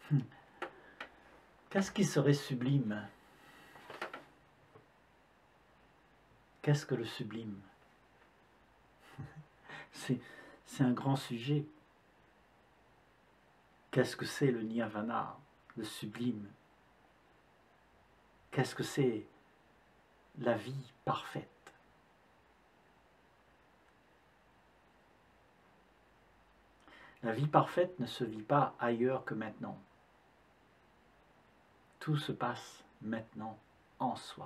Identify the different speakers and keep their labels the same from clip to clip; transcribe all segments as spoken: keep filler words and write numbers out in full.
Speaker 1: Qu'est-ce qui serait sublime? Qu'est-ce que le sublime? C'est un grand sujet. Qu'est-ce que c'est le nirvana, le sublime? Qu'est-ce que c'est la vie parfaite? La vie parfaite ne se vit pas ailleurs que maintenant. Tout se passe maintenant en soi.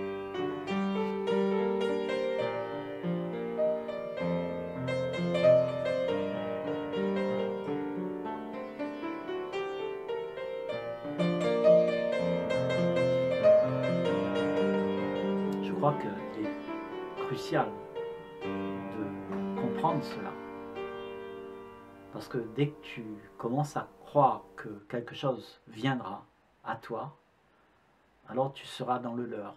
Speaker 1: Je crois qu'il est crucial de comprendre cela. Parce que dès que tu commences à croire que quelque chose viendra à toi, alors tu seras dans le leurre.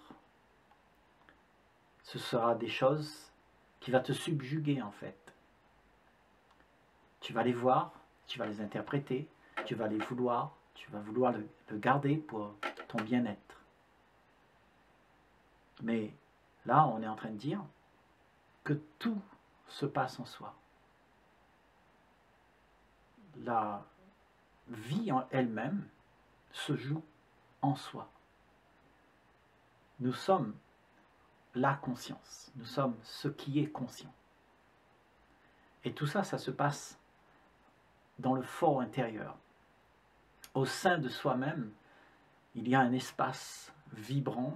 Speaker 1: Ce sera des choses qui vont te subjuguer en fait. Tu vas les voir, tu vas les interpréter, tu vas les vouloir, tu vas vouloir le, le garder pour ton bien-être. Mais là, on est en train de dire que tout se passe en soi. La vie en elle-même se joue en soi. Nous sommes la conscience, nous sommes ce qui est conscient. Et tout ça, ça se passe dans le fort intérieur. Au sein de soi-même, il y a un espace vibrant,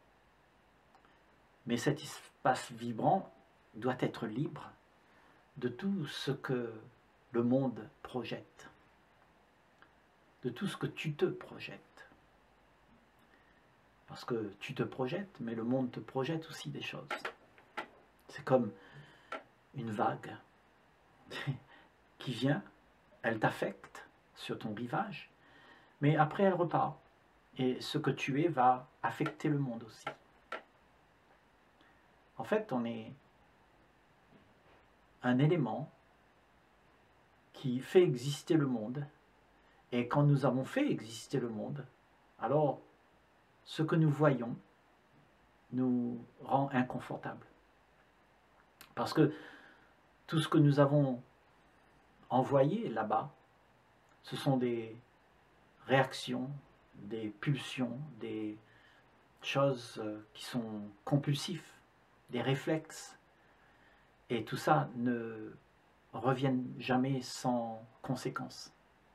Speaker 1: mais cet espace vibrant doit être libre de tout ce que le monde projette, de tout ce que tu te projettes. Parce que tu te projettes, mais le monde te projette aussi des choses. C'est comme une vague qui vient, elle t'affecte sur ton rivage, mais après elle repart. Et ce que tu es va affecter le monde aussi. En fait, on est un élément qui fait exister le monde. Et quand nous avons fait exister le monde, alors ce que nous voyons nous rend inconfortables. Parce que tout ce que nous avons envoyé là-bas, ce sont des réactions, des pulsions, des choses qui sont compulsives, des réflexes. Et tout ça ne revient jamais sans conséquence.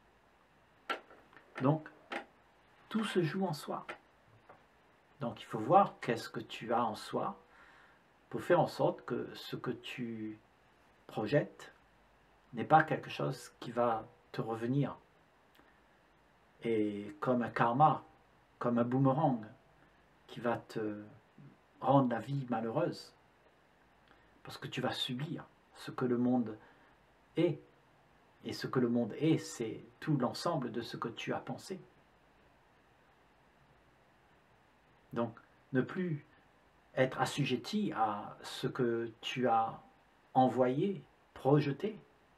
Speaker 1: Donc, tout se joue en soi. Donc, il faut voir qu'est-ce que tu as en soi pour faire en sorte que ce que tu projettes n'est pas quelque chose qui va te revenir. Et comme un karma, comme un boomerang qui va te rendre la vie malheureuse. Parce que tu vas subir ce que le monde est. Et ce que le monde est, c'est tout l'ensemble de ce que tu as pensé. Donc, ne plus être assujetti à ce que tu as envoyé, projeté,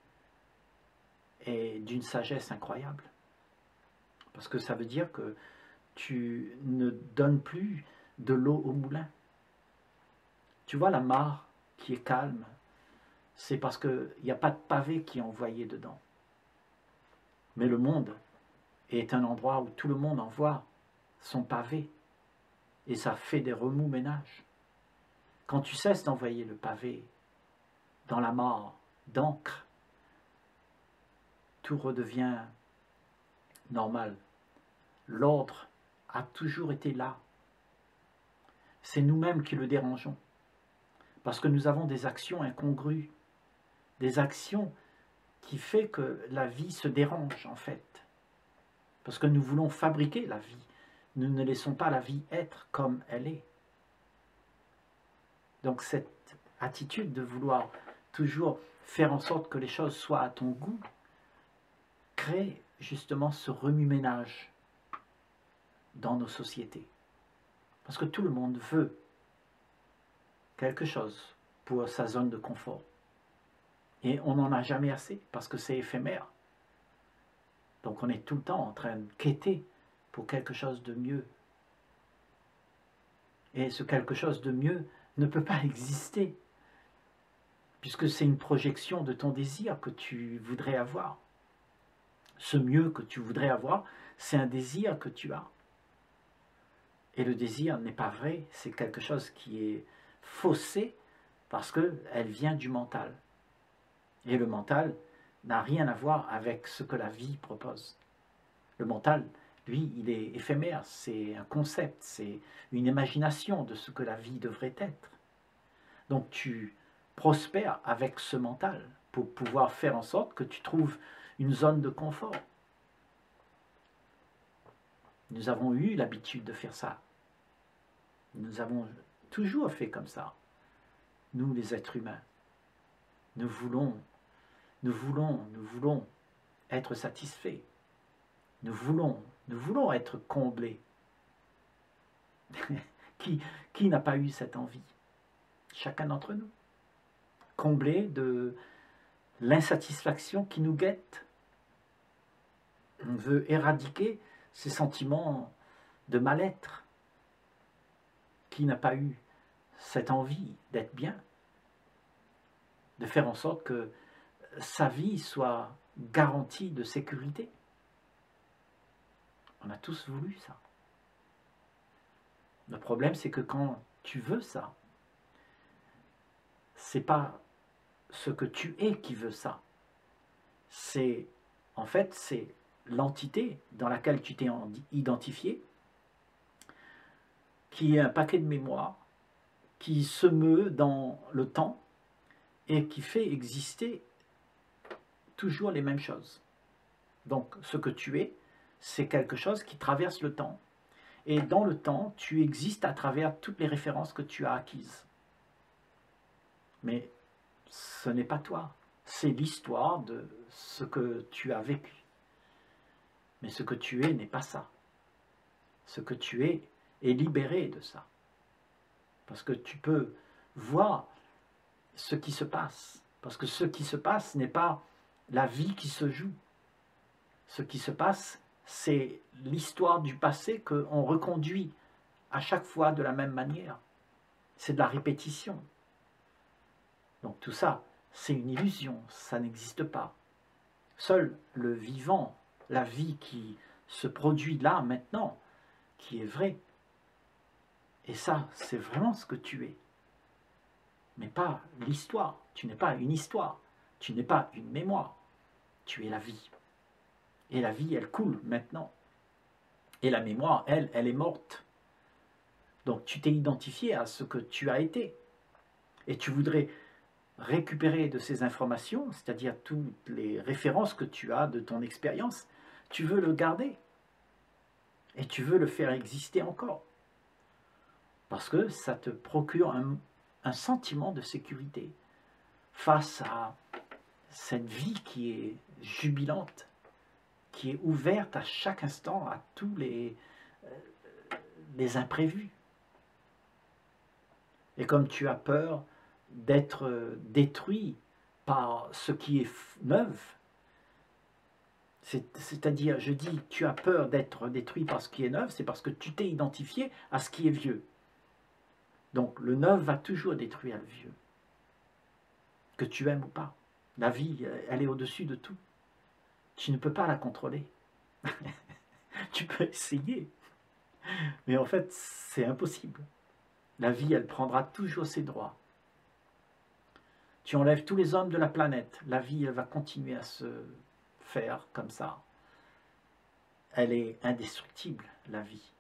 Speaker 1: est d'une sagesse incroyable. Parce que ça veut dire que tu ne donnes plus de l'eau au moulin. Tu vois la mare qui est calme, c'est parce qu'il n'y a pas de pavé qui est envoyé dedans. Mais le monde est un endroit où tout le monde envoie son pavé. Et ça fait des remous-ménages. Quand tu cesses d'envoyer le pavé dans la mare d'encre, tout redevient normal. L'ordre a toujours été là. C'est nous-mêmes qui le dérangeons. Parce que nous avons des actions incongrues. Des actions qui font que la vie se dérange en fait. Parce que nous voulons fabriquer la vie. Nous ne laissons pas la vie être comme elle est. Donc cette attitude de vouloir toujours faire en sorte que les choses soient à ton goût crée justement ce remue-ménage dans nos sociétés. Parce que tout le monde veut quelque chose pour sa zone de confort. Et on n'en a jamais assez parce que c'est éphémère. Donc on est tout le temps en train de quêter pour quelque chose de mieux. Et ce quelque chose de mieux ne peut pas exister, puisque c'est une projection de ton désir que tu voudrais avoir. Ce mieux que tu voudrais avoir, c'est un désir que tu as. Et le désir n'est pas vrai, c'est quelque chose qui est faussé parce qu'elle vient du mental. Et le mental n'a rien à voir avec ce que la vie propose. Le mental, lui, il est éphémère, c'est un concept, c'est une imagination de ce que la vie devrait être. Donc tu prospères avec ce mental pour pouvoir faire en sorte que tu trouves une zone de confort. Nous avons eu l'habitude de faire ça. Nous avons toujours fait comme ça, nous les êtres humains. Nous voulons, nous voulons, nous voulons être satisfaits. Nous voulons, nous voulons être comblés. qui qui n'a pas eu cette envie? Chacun d'entre nous. Comblés de l'insatisfaction qui nous guette. On veut éradiquer ces sentiments de mal-être. Qui n'a pas eu cette envie d'être bien, de faire en sorte que sa vie soit garantie de sécurité? On a tous voulu ça. Le problème, c'est que quand tu veux ça, c'est pas ce que tu es qui veut ça. C'est, en fait, c'est l'entité dans laquelle tu t'es identifié, qui est un paquet de mémoire, qui se meut dans le temps et qui fait exister toujours les mêmes choses. Donc, ce que tu es, c'est quelque chose qui traverse le temps. Et dans le temps, tu existes à travers toutes les références que tu as acquises. Mais ce n'est pas toi. C'est l'histoire de ce que tu as vécu. Mais ce que tu es n'est pas ça. Ce que tu es est libéré de ça. Parce que tu peux voir ce qui se passe. Parce que ce qui se passe n'est pas la vie qui se joue. Ce qui se passe, c'est l'histoire du passé qu'on reconduit à chaque fois de la même manière. C'est de la répétition. Donc tout ça, c'est une illusion, ça n'existe pas. Seul le vivant, la vie qui se produit là, maintenant, qui est vraie. Et ça, c'est vraiment ce que tu es. Mais pas l'histoire. Tu n'es pas une histoire. Tu n'es pas une mémoire. Tu es la vie. Et la vie, elle coule maintenant. Et la mémoire, elle, elle est morte. Donc tu t'es identifié à ce que tu as été. Et tu voudrais récupérer de ces informations, c'est-à-dire toutes les références que tu as de ton expérience, tu veux le garder. Et tu veux le faire exister encore. Parce que ça te procure un, un sentiment de sécurité face à cette vie qui est jubilante, qui est ouverte à chaque instant à tous les, euh, les imprévus. Et comme tu as peur d'être détruit par ce qui est neuf, c'est-à-dire, je dis, tu as peur d'être détruit par ce qui est neuf, c'est parce que tu t'es identifié à ce qui est vieux. Donc le neuf va toujours détruire le vieux, que tu aimes ou pas. La vie, elle est au-dessus de tout. Tu ne peux pas la contrôler. Tu peux essayer, mais en fait, c'est impossible. La vie, elle prendra toujours ses droits. Tu enlèves tous les hommes de la planète, la vie, elle va continuer à se faire comme ça. Elle est indestructible, la vie.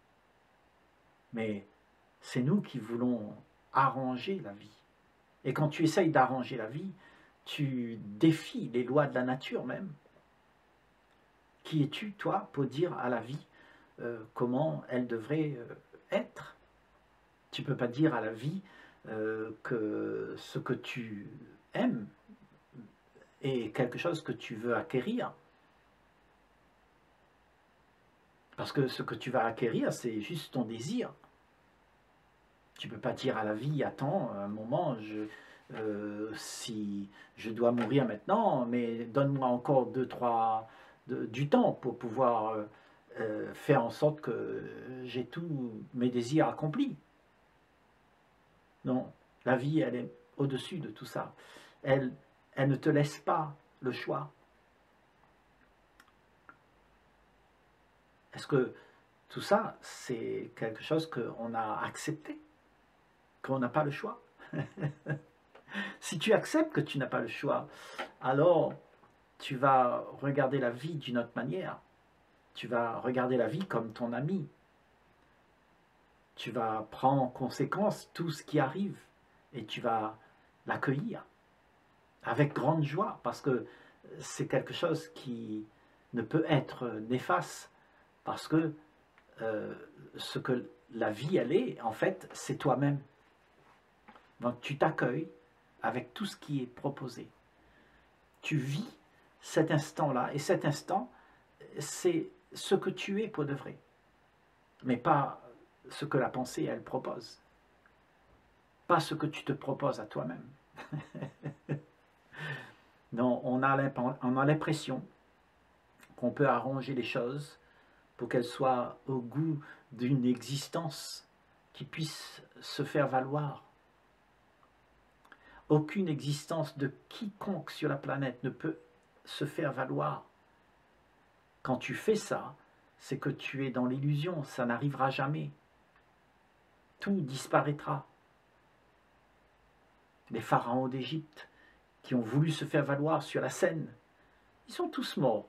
Speaker 1: Mais c'est nous qui voulons arranger la vie. Et quand tu essayes d'arranger la vie, tu défies les lois de la nature même. Qui es-tu, toi, pour dire à la vie euh, comment elle devrait euh, être? Tu ne peux pas dire à la vie euh, que ce que tu aimes est quelque chose que tu veux acquérir. Parce que ce que tu vas acquérir, c'est juste ton désir. Tu ne peux pas dire à la vie, attends, un moment, je, euh, si je dois mourir maintenant, mais donne-moi encore deux, trois de, du temps pour pouvoir euh, euh, faire en sorte que j'ai tous mes désirs accomplis. Non, la vie, elle est au-dessus de tout ça. Elle, elle ne te laisse pas le choix. Est-ce que tout ça, c'est quelque chose qu'on a accepté, qu'on n'a pas le choix? Si tu acceptes que tu n'as pas le choix, alors tu vas regarder la vie d'une autre manière. Tu vas regarder la vie comme ton ami. Tu vas prendre en conséquence tout ce qui arrive et tu vas l'accueillir avec grande joie parce que c'est quelque chose qui ne peut être néfaste parce que euh, ce que la vie elle est, en fait, c'est toi-même. Donc tu t'accueilles avec tout ce qui est proposé. Tu vis cet instant-là et cet instant, c'est ce que tu es pour de vrai, mais pas ce que la pensée elle propose, pas ce que tu te proposes à toi-même. Non, on a l'impression qu'on peut arranger les choses pour qu'elles soient au goût d'une existence qui puisse se faire valoir. Aucune existence de quiconque sur la planète ne peut se faire valoir. Quand tu fais ça, c'est que tu es dans l'illusion, ça n'arrivera jamais. Tout disparaîtra. Les pharaons d'Égypte qui ont voulu se faire valoir sur la scène, ils sont tous morts.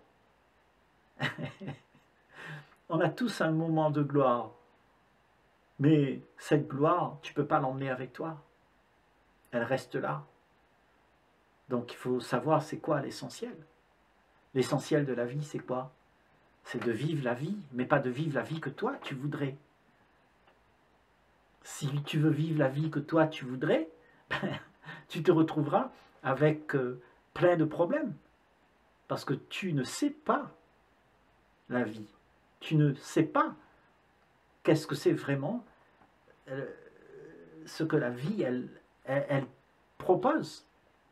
Speaker 1: On a tous un moment de gloire, mais cette gloire, tu ne peux pas l'emmener avec toi. Elle reste là. Donc il faut savoir c'est quoi l'essentiel. L'essentiel de la vie, c'est quoi? C'est de vivre la vie, mais pas de vivre la vie que toi, tu voudrais. Si tu veux vivre la vie que toi, tu voudrais, ben, tu te retrouveras avec euh, plein de problèmes. Parce que tu ne sais pas la vie. Tu ne sais pas qu'est-ce que c'est vraiment euh, ce que la vie, elle, elle, elle propose.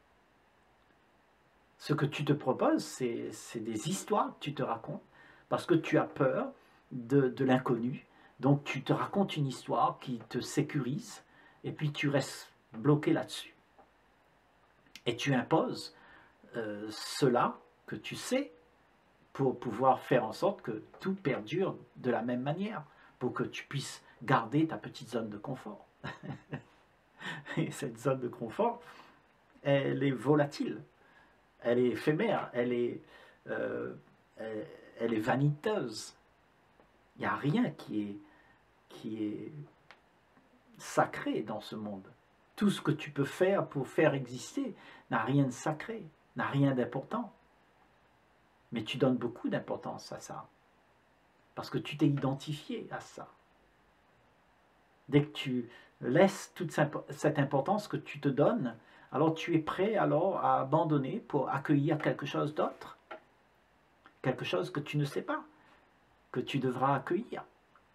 Speaker 1: Ce que tu te proposes, c'est des histoires que tu te racontes parce que tu as peur de, de l'inconnu. Donc tu te racontes une histoire qui te sécurise et puis tu restes bloqué là-dessus. Et tu imposes euh, cela que tu sais pour pouvoir faire en sorte que tout perdure de la même manière, pour que tu puisses garder ta petite zone de confort. Et cette zone de confort, elle est volatile. Elle est éphémère, elle est, euh, elle, elle est vaniteuse. Il n'y a rien qui est, qui est sacré dans ce monde. Tout ce que tu peux faire pour faire exister n'a rien de sacré, n'a rien d'important. Mais tu donnes beaucoup d'importance à ça, parce que tu t'es identifié à ça. Dès que tu laisses toute cette importance que tu te donnes, alors tu es prêt alors à abandonner pour accueillir quelque chose d'autre, quelque chose que tu ne sais pas, que tu devras accueillir,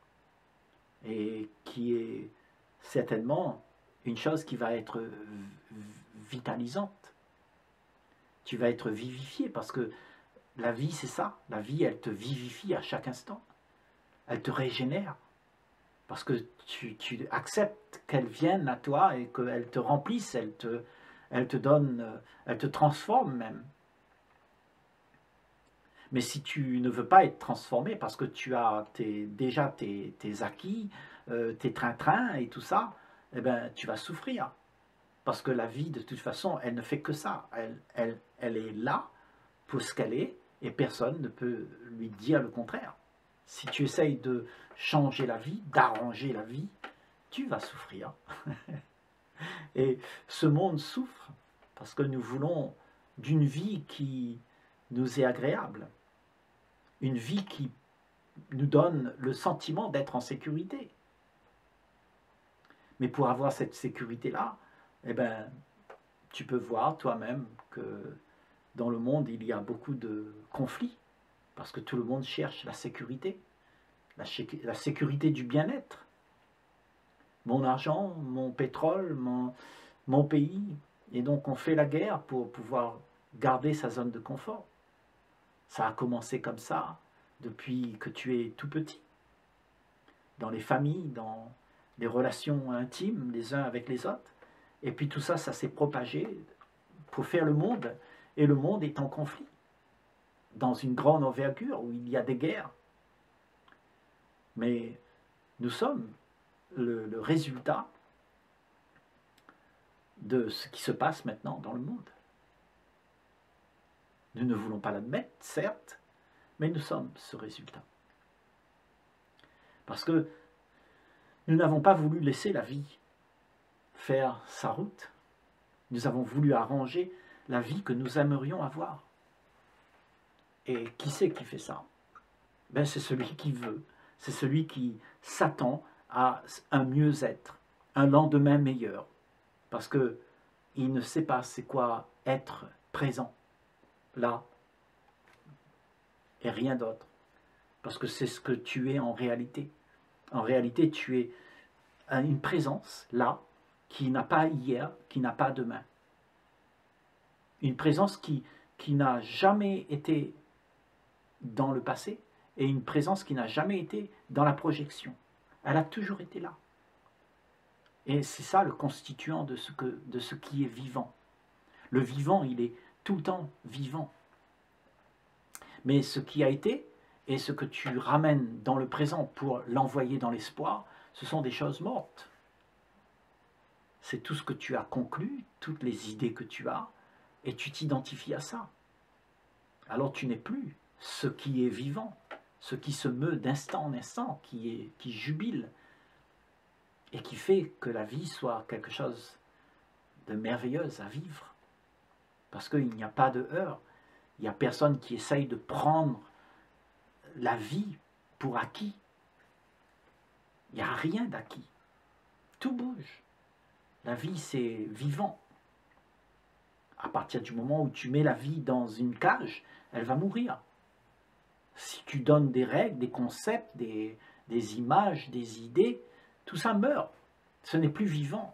Speaker 1: et qui est certainement une chose qui va être vitalisante. Tu vas être vivifié, parce que la vie c'est ça, la vie elle te vivifie à chaque instant, elle te régénère, parce que tu, tu acceptes qu'elle vienne à toi et qu'elle te remplisse, elle te, elle te donne, elle te transforme même. Mais si tu ne veux pas être transformé parce que tu as tes, déjà tes, tes acquis, euh, tes train-train et tout ça, eh ben, tu vas souffrir. Parce que la vie, de toute façon, elle ne fait que ça. Elle, elle, elle est là pour ce qu'elle est et personne ne peut lui dire le contraire. Si tu essayes de changer la vie, d'arranger la vie, tu vas souffrir. Et ce monde souffre parce que nous voulons d'une vie qui nous est agréable. Une vie qui nous donne le sentiment d'être en sécurité. Mais pour avoir cette sécurité-là, eh ben, tu peux voir toi-même que dans le monde, il y a beaucoup de conflits, parce que tout le monde cherche la sécurité, la, la sécurité du bien-être. Mon argent, mon pétrole, mon, mon pays, et donc on fait la guerre pour pouvoir garder sa zone de confort. Ça a commencé comme ça depuis que tu es tout petit. Dans les familles, dans les relations intimes les uns avec les autres. Et puis tout ça, ça s'est propagé pour faire le monde. Et le monde est en conflit. Dans une grande envergure où il y a des guerres. Mais nous sommes le, le résultat de ce qui se passe maintenant dans le monde. Nous ne voulons pas l'admettre, certes, mais nous sommes ce résultat. Parce que nous n'avons pas voulu laisser la vie faire sa route. Nous avons voulu arranger la vie que nous aimerions avoir. Et qui c'est qui fait ça? Ben, c'est celui qui veut, c'est celui qui s'attend à un mieux-être, un lendemain meilleur. Parce que il ne sait pas c'est quoi être présent, là, et rien d'autre. Parce que c'est ce que tu es en réalité. En réalité, tu es une présence, là, qui n'a pas hier, qui n'a pas demain. Une présence qui, qui n'a jamais été dans le passé et une présence qui n'a jamais été dans la projection. Elle a toujours été là. Et c'est ça le constituant de ce, que, de ce qui est vivant. Le vivant, il est tout le temps vivant. Mais ce qui a été et ce que tu ramènes dans le présent pour l'envoyer dans l'espoir, ce sont des choses mortes. C'est tout ce que tu as conclu, toutes les idées que tu as, et tu t'identifies à ça. Alors tu n'es plus ce qui est vivant, ce qui se meut d'instant en instant, qui, est, qui jubile, et qui fait que la vie soit quelque chose de merveilleux à vivre. Parce qu'il n'y a pas de heurts, il n'y a personne qui essaye de prendre la vie pour acquis. Il n'y a rien d'acquis. Tout bouge. La vie, c'est vivant. À partir du moment où tu mets la vie dans une cage, elle va mourir. Si tu donnes des règles, des concepts, des, des images, des idées, tout ça meurt. Ce n'est plus vivant.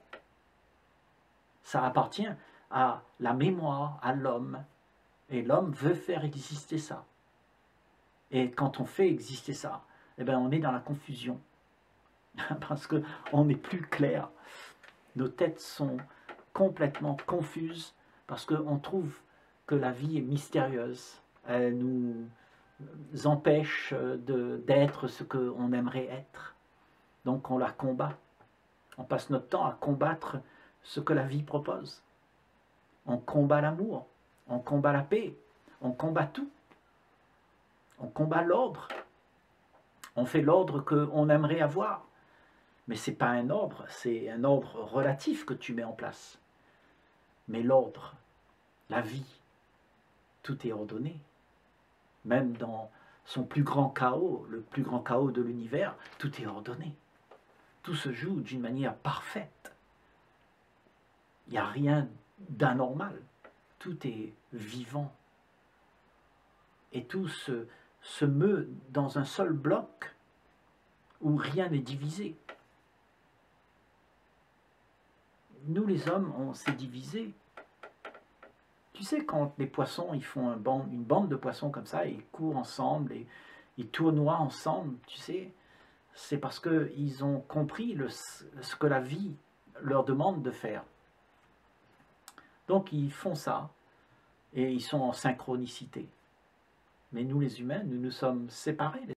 Speaker 1: Ça appartient à la mémoire, à l'homme. Et l'homme veut faire exister ça. Et quand on fait exister ça, eh bien on est dans la confusion. Parce qu'on n'est plus clair. Nos têtes sont complètement confuses parce qu'on trouve que la vie est mystérieuse. Elle nous empêche d'être ce qu'on aimerait être. Donc on la combat. On passe notre temps à combattre ce que la vie propose. On combat l'amour, on combat la paix, on combat tout. On combat l'ordre. On fait l'ordre qu'on aimerait avoir. Mais ce n'est pas un ordre, c'est un ordre relatif que tu mets en place. Mais l'ordre, la vie, tout est ordonné. Même dans son plus grand chaos, le plus grand chaos de l'univers, tout est ordonné. Tout se joue d'une manière parfaite. Il n'y a rien d'anormal. Tout est vivant. Et tout se, se meut dans un seul bloc où rien n'est divisé. Nous les hommes, on s'est divisés. Tu sais, quand les poissons, ils font un bande, une bande de poissons comme ça, ils courent ensemble, et ils tournoient ensemble, tu sais, c'est parce qu'ils ont compris le, ce que la vie leur demande de faire. Donc ils font ça, et ils sont en synchronicité. Mais nous les humains, nous nous sommes séparés.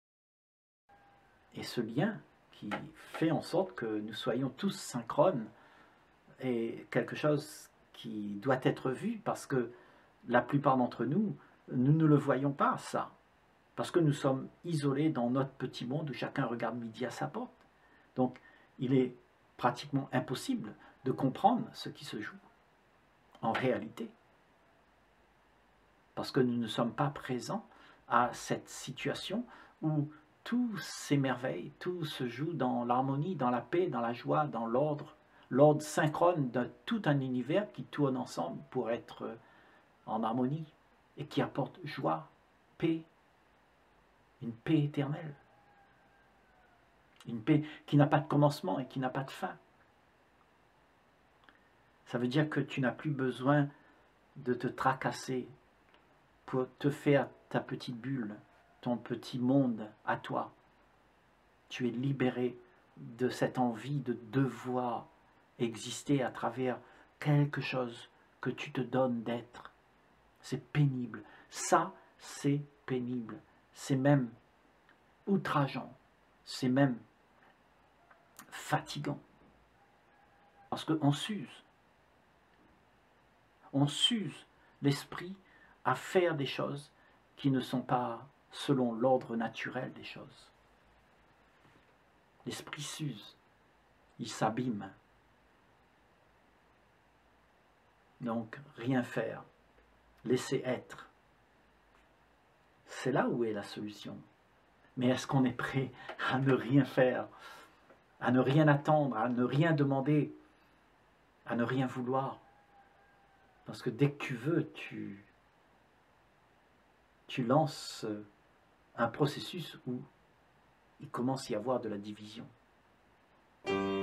Speaker 1: Et ce lien qui fait en sorte que nous soyons tous synchrones est quelque chose qui doit être vu parce que la plupart d'entre nous, nous ne le voyons pas, ça. Parce que nous sommes isolés dans notre petit monde où chacun regarde midi à sa porte. Donc, il est pratiquement impossible de comprendre ce qui se joue en réalité. Parce que nous ne sommes pas présents à cette situation où tout s'émerveille, tout se joue dans l'harmonie, dans la paix, dans la joie, dans l'ordre, l'ordre synchrone de tout un univers qui tourne ensemble pour être en harmonie et qui apporte joie, paix, une paix éternelle. Une paix qui n'a pas de commencement et qui n'a pas de fin. Ça veut dire que tu n'as plus besoin de te tracasser pour te faire ta petite bulle, ton petit monde à toi. Tu es libéré de cette envie de devoir exister à travers quelque chose que tu te donnes d'être. C'est pénible. Ça, c'est pénible. C'est même outrageant. C'est même fatigant. Parce qu'on s'use. On s'use l'esprit à faire des choses qui ne sont pas selon l'ordre naturel des choses. L'esprit s'use, il s'abîme. Donc, rien faire, laisser être. C'est là où est la solution. Mais est-ce qu'on est prêt à ne rien faire, à ne rien attendre, à ne rien demander, à ne rien vouloir? Parce que dès que tu veux, tu, tu lances un processus où il commence à y avoir de la division.